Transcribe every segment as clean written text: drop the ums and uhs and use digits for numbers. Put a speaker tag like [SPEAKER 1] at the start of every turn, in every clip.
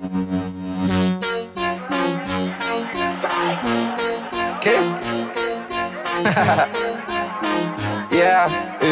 [SPEAKER 1] ¿Qué? Yeah,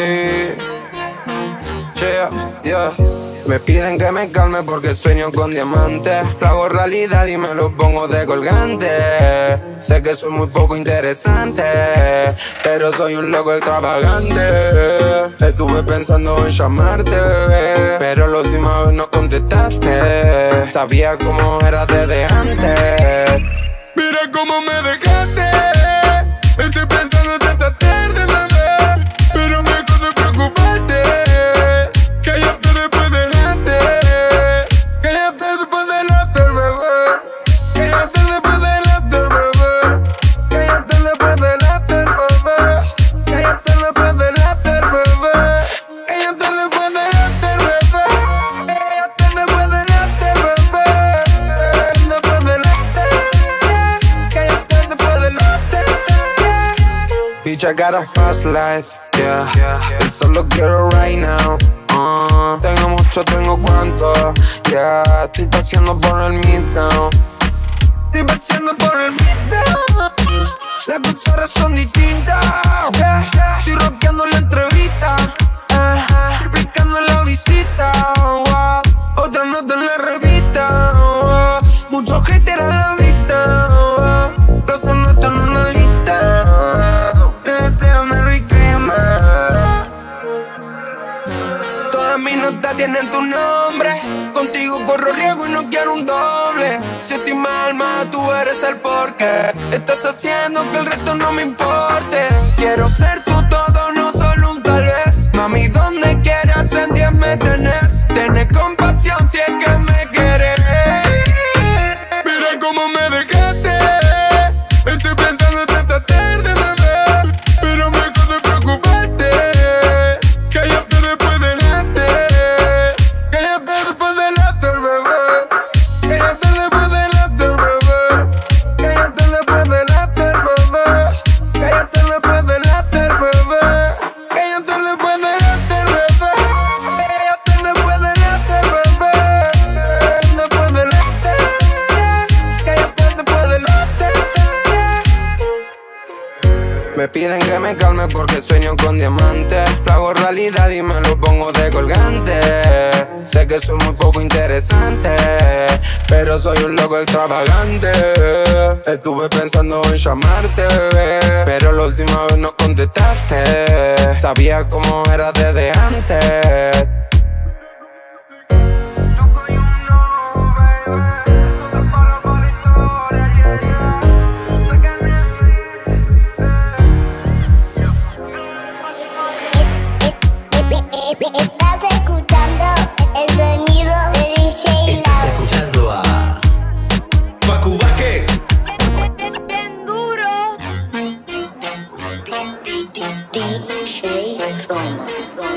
[SPEAKER 1] yeah. Me piden que me calme porque sueño con diamantes. Lo hago realidad y me lo pongo de colgante. Sé que soy muy poco interesante, pero soy un loco extravagante. Estuve pensando en llamarte, pero la última vez no contestaste. Sabía cómo era desde antes. Mira cómo me dejaste. Estoy pensando esta tarde, bebé, pero lejos de preocuparte. Cállate después delante. Cállate después delante, bebé. Cállate después delante, bebé. Cállate después delante, bebé. Cállate después delante, bebé. Cállate después delante, bebé. Cállate después delante, bebé. Después delante. Cállate después delante. Bitch, I got a fast life, yeah. Y solo quiero right now. Tengo mucho, tengo cuánto, yeah. Estoy paseando por el midtown. Estoy paseando por el midtown. Las dos horas son distintas, yeah. Estoy rockeando la entrevista, triplicando la visita, otra nota en la revista, mucho hater a la vista, los anoto en una lista. Merry Christmas. Todas mis notas tienen tu nombre. Contigo corro riesgo y no quiero un doble. Si estoy mal, más tú eres el porqué. Estás haciendo que el resto no me importe. Quiero ser tu todo, no solo un tal vez. Mami, donde quieras en 10 me tenés. Tenés compasión si es que me quieres. Mira cómo me dejaste. Estoy pensando esta tarde, bebé, pero lejos de preocuparte. Cállate después delante. Cállate después delante, bebé. Cállate después delante, bebé. Cállate después delante, bebé. Cállate después delante, bebé. Cállate después delante, bebé. Cállate después delante, bebé. Después delante. Cállate después delante. Me piden que me calme porque sueño con diamantes. Lo hago realidad y me lo pongo de colgante. Sé que soy muy poco interesante, pero soy un loco extravagante. Estuve pensando en llamarte, pero la última vez no contestaste. Sabía cómo era desde antes.
[SPEAKER 2] Estás escuchando el sonido de DJ
[SPEAKER 3] Estás
[SPEAKER 2] Lau.
[SPEAKER 3] escuchando a Facu Vázquez.
[SPEAKER 2] Bien duro. DJ Roma.